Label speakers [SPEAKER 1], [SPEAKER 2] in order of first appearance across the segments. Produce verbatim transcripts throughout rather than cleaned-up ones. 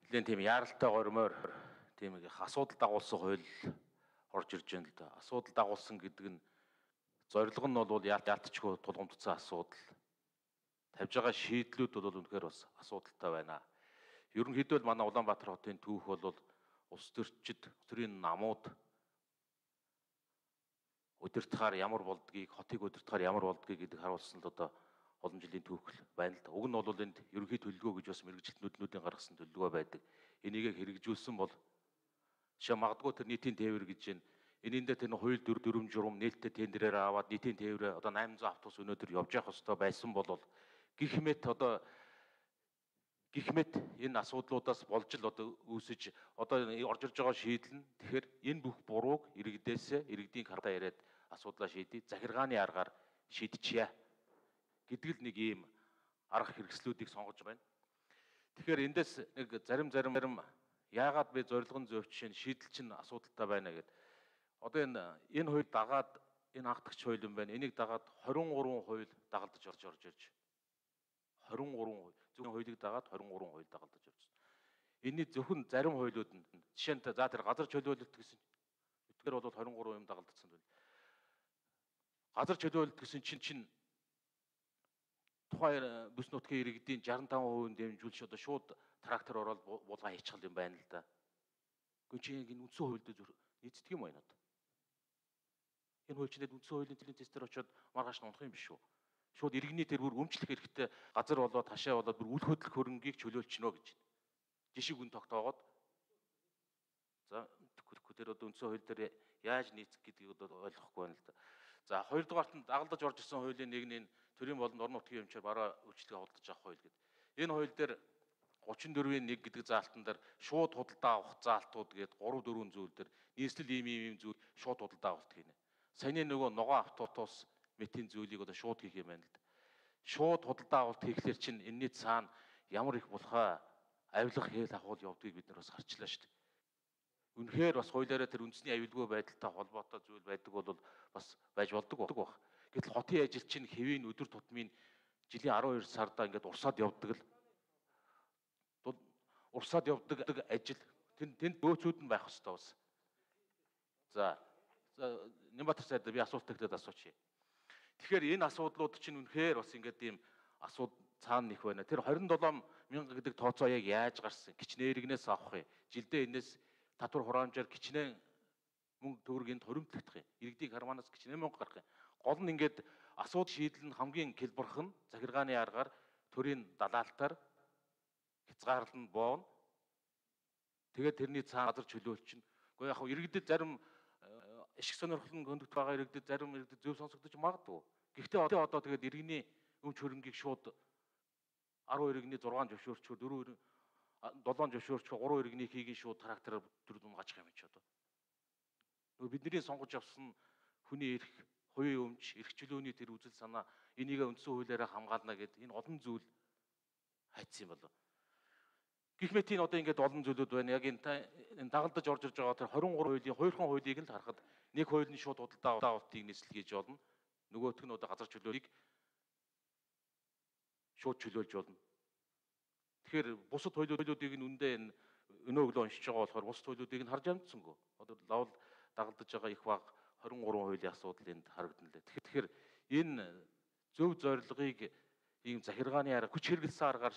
[SPEAKER 1] Нэгэн тийм яаралтай гормоор тийм их асуудал дагуулсан хууль орж ирж байна л да. Асуудал дагуулсан гэдэг нь зорилго нь бол яалтчгүй тулгамдсан асуудал. Тавьж байгаа шийдлүүд бол үнэхээр бас асуудалтай байна. Ерөнхийдөө л манай Улаанбаатар хотын түүх бол улс төрчид, төрийн намууд удирдахаар ямар болдгийг, хотыг удирдахаар ямар болдгийг гэдэг харуулсан л одоо олон жилийн түүх байна л да. Уг нь бол энд ерөнхий төлөвлөгөө гэж бас мэрэгжилтнүүдийн гаргасан төлөвлөгөө байдаг. Энийг хэрэгжүүлсэн бол жишээ магадгүй тэр нийтийн тээвэр гэж байна. Энийндээ тэр хууль дүр дүрм журам нээлттэй тендерээр аваад нийтийн тээврээ одоо восемь hundred автобус өнөөдөр явж явах ёстой байсан бол гэх мэт одоо гэх мэт энэ асуудлуудаас болж л одоо үүсэж одоо орж ирж байгаа шийдэл нь тэгэхээр энэ бүх бурууг иргэдээс иргэдийн хардаа яриад асуудлаа шийдий захиргааны аргаар шийдчихье гэдэг л нэг ийм арга хэрэгслүүдийг сонгож байна. Тэгэхээр эндээс нэг зарим зарим зарим яагаад би зорилгын зөв жишээ нь шийдэл чинь асуудалтай байна гэдэг. Одоо энэ энэ хууль дагаад энэ анхдагч хууль юм байна. Энийг дагаад twenty-three хууль дагалдаж орж орж ирж. twenty-three хууль зөвхөн хуулийг дагаад twenty-three хууль дагалдаж орж. Энийний зөвхөн зарим хуулиуд нь жишээ нь за тэр газар чөлөөлөлт гэсэн. Эдгээр бол twenty-three юм дагалдсан байна. Газар чөлөөлөлт гэсэн чинь чинь тухайн бүс нутгийн иргэдийн sixty-five percent дэмжүүлж одоо шууд трактор ороод булгаа хийчихэл юм байна л да. Гэхдээ чи энэ үндсэн хуульд нийцдэг юм байна одоо. Энэ хууль чинь үндсэн хуулийн төлөв тестээр очиод маргааш нь унах юм биш үү? Шууд иргэний тэр бүр өмчлөх хэрэгтэй газар болоод хашаа болоод бүр үл хөдлөх хөрөнгийг чөлөөлчихнө гэж байна. Жишиг үн тогтоогоод за тэгэхгүй тэр одоо үндсэн хууль дээр яаж нийцэх гэдгийг одоо ойлгохгүй байна л да. За хоёрдугаарт нь дагалдаж орж ирсэн хуулийн нэг нь төрийн болон орон нутгийн юмчаар бараа үйлчлэгээ худалдаж авах хууль гэдэг. Энэ хууль дээр thirty-four-ийн one гэдэг заалтан дээр шууд худалдаа авах заалтууд гээд three four зүйл дээр нийслэл ийм ийм зүйл шууд худалдаа авалт хийнэ. Саяны нөгөө ногоо автобус метийн зүйлийг одоо шууд хийх юм байна л да. Шууд худалдаа авалт хийхлээр чинь энэний цаана ямар их булхаа авилга хээл ахуул явдгийг бид нар бас харчлаа шүү дээ. Үнэхээр бас хуулиараа тэр үндэсний аюулгүй байдалтай холбоотой зүйл байдаг бол бас байж болдог баг. Гэтэл хотын ажил чинь хэвийн өдөр тутмын жилийн twelve сардаа ингээд урсаад явдаг л урсаад явдаг ажил тэнд тэнд бөөцүүд нь байх хэвээр бас. За Нямбатар сайд би асуулт төгтөд асуучих. Тэгэхээр энэ асуудлууд чинь үнэхээр бас ингээд ийм асууд цаана их байна. Тэр twenty-seven мянга гэдэг тооцоо яг яаж гарсан? Кичнээн иргэнээс авах юм. Жилдээ энэс татвар хураамжаар кичнээн мөнгө төгрөгийн торимтлагдах юм. Иргэдийн карманаас кичнээн мөнгө гарах юм. Гол нь ингээд асуудал шийдэл нь хамгийн хэлбэрхэн захиргааны аргаар төрийн далаалтаар хязгаарлан боон. Тэгээд тэрний цаана газар чөлөөлчин. Гэхдээ яг иргэдэд зарим ишг сонирхлон хөндөгт байгаа иргэдэд зарим иргэдэд зөв сонсогдож магадгүй. Гэхдээ одоо тэгээд иргэний өмч хөрөнгийг шууд twelve иргэний six зөвшөөрчгөө four seven зөвшөөрчгөө three иргэний хийгийн шууд трактороор дөрөв гажих юм чи одоо. Нөгөө бидний сонгож авсан хүний эрх, хувийн өмч, эрх чөлөөний тэр үзэл санаа энийг үндсэн хуулиараа хамгаална гэдэг энэ олон зүйл хайцсан юм болов. Гэх мэт энэ одоо ингээд олон зүйлүүд байна. Яг энэ дагалдаж орж ирж байгаа тэр twenty-three хуулийн хоёрхан хуулийг л харахад нэг хууль нь шууд худалдаа авалтыг нийслэл хийж болно. Нөгөөх нь одоо газар чөлөөийг шууд чөлөөлж болно. Тэгэхээр бусад хуулиудыг нь үндэ энэ өнөө өглөө уншиж байгаа болохоор бусад хуулиудыг нь харж амжсангүй. Одоо лавл дагалдаж байгаа их баг twenty-three хуулийн асуудал энд харагдана лээ. Тэгэхээр энэ зөв зорилгыг ийм захиргааны арга хүч хэрэглэсэн аргаар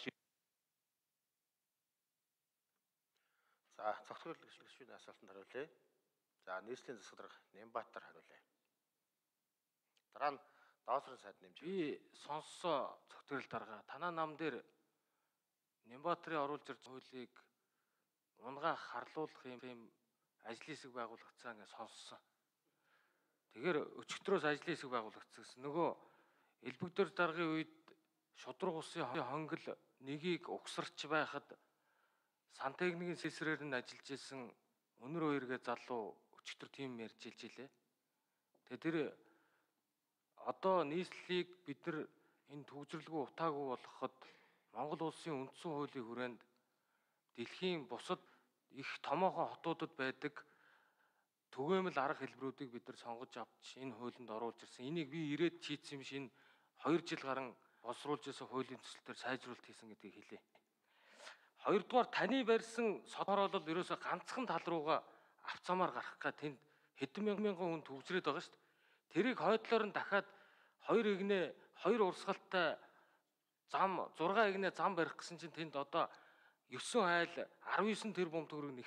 [SPEAKER 2] За цогцгол гишүүний асуултанд хариулъя. За нийслэлийн засаг дарга Нямбатар хариулъя. Дараа нь даосрын сайд нэмж.
[SPEAKER 3] Би сонссон цогцгол дарга танаа нам дээр Нямбатрын оруулж ирж хуулийг унгаа харлуулах юм ажлын хэсэг байгуулагдсан гэж сонссон. Тэгэхээр өчигдрөөс ажлын хэсэг байгуулагдсан гэсэн. Нөгөө элбэгдэр даргын үед шудраг усын хонгил нэгийг угсарч байхад сан техникийн сэсрээр нь ажиллаж исэн өнөр хоёргээ залуу өчигдөр тийм ярьж илж илээ. Тэгээ тэр одоо нийслэлийг бид нар энэ төвжирлгүй утаагүй болгоход Монгол улсын үндсэн хуулийн хүрээнд дэлхийн бусад их томоохон хотуудад байдаг түгээмэл арга хэлбэрүүдийг бид нар сонгож авч энэ хуулинд оруулж ирсэн. Энийг би ирээд чийдсэн юм шин two жил гарan боловсруулж ирсэн хуулийн төсөл төр сайжруулалт хийсэн гэдгийг хэлээ. Хоёрдугаар таны барьсан содорол бол ерөөсө ганцхан тал руугаа авцамаар гарах га тэнд хэдэн мянган мянган хүн төвзрээд байгаа шүү дээ. Тэрийг хойдлоор нь дахиад хоёр игнээ хоёр урсгалтай зам зургаан игнээ зам барих гэсэн чинь тэнд одоо ёсон хайл арван девять тэрбум төгрөг